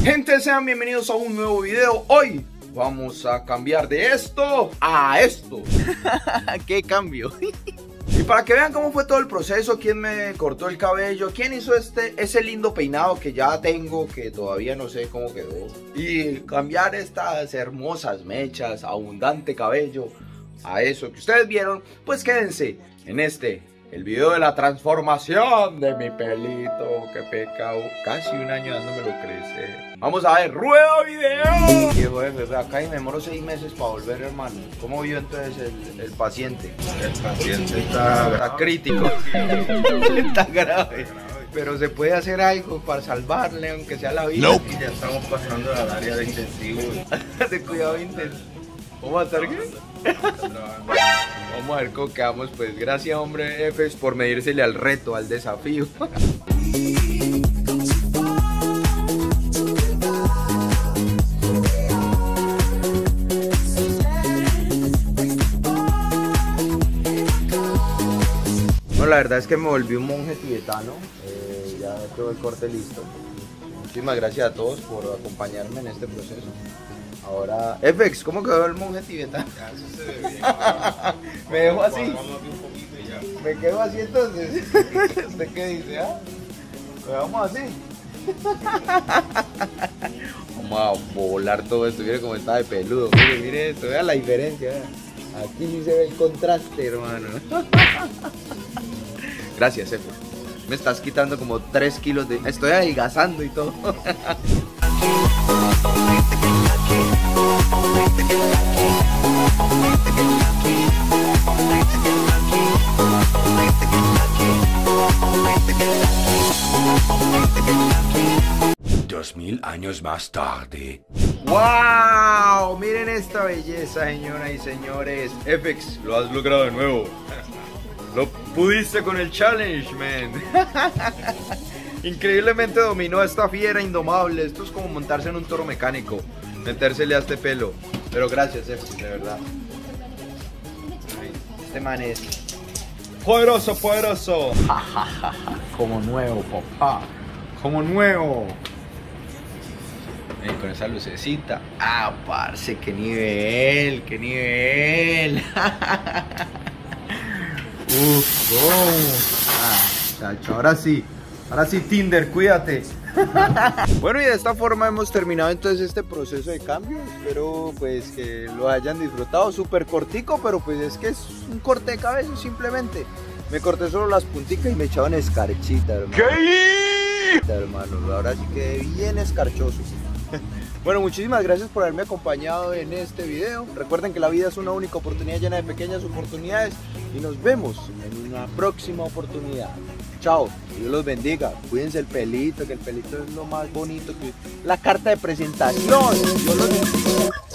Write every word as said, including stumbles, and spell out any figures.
Gente, sean bienvenidos a un nuevo video. Hoy vamos a cambiar de esto a esto. ¿Qué cambio? Y para que vean cómo fue todo el proceso, quién me cortó el cabello, quién hizo este, ese lindo peinado que ya tengo, que todavía no sé cómo quedó, y cambiar estas hermosas mechas, abundante cabello, a eso que ustedes vieron, pues quédense en este, el video de la transformación de mi pelito, que pecado, casi un año dándomelo crecer. Vamos a ver, ¡rueda video! Viejo jefe, acá y me demoro seis meses para volver, hermano. ¿Cómo vio entonces el, el paciente? El paciente está, Está crítico. Está grave. Pero se puede hacer algo para salvarle, aunque sea la vida. Nope. Y ya estamos pasando al área de intensivo. De cuidado intensivo. ¿Cómo va a estar qué? Vamos a ver cómo quedamos, pues. Gracias, hombre jefes, por medírsele al reto, al desafío. Bueno, la verdad es que me volví un monje tibetano. Eh, ya todo el corte listo. Muchísimas gracias a todos por acompañarme en este proceso. Ahora, F X, ¿cómo quedó el monje tibetano? Ya, eso se ve bien. Me dejo así. Vamos un poquito y ya. Me quedo así entonces. ¿Usted qué dice? ¿Ah? Pues vamos así. Vamos a volar todo esto. Mire cómo está de peludo. Mire, mire esto. Vea la diferencia. ¿eh? Aquí sí se ve el contraste, hermano. Gracias, F. Me estás quitando como tres kilos de... Estoy adelgazando y todo. Dos mil años más tarde. ¡Wow! Miren esta belleza, señoras y señores. F X, lo has logrado de nuevo. Lo pudiste con el challenge, man. Increíblemente dominó a esta fiera indomable. Esto es como montarse en un toro mecánico, metérsele a este pelo. Pero gracias, F X, de verdad. Este man es poderoso, poderoso. Como nuevo, papá. Como nuevo. Y con esa lucecita. Ah, parce, qué nivel, qué nivel. Uf, oh. Ah, chacho, ahora sí. Ahora sí, Tinder, cuídate. Bueno, y de esta forma hemos terminado entonces este proceso de cambio. Espero pues que lo hayan disfrutado. Súper cortico, pero pues es que es un corte de cabello simplemente. Me corté solo las punticas y me echaban escarchita, hermano. ¿Qué? Hermano, ahora sí quedé bien escarchoso. Bueno, muchísimas gracias por haberme acompañado en este video. Recuerden que la vida es una única oportunidad llena de pequeñas oportunidades. Y nos vemos en una próxima oportunidad. Chao, Dios los bendiga. Cuídense el pelito, que el pelito es lo más bonito que... La carta de presentación. Dios los bendiga.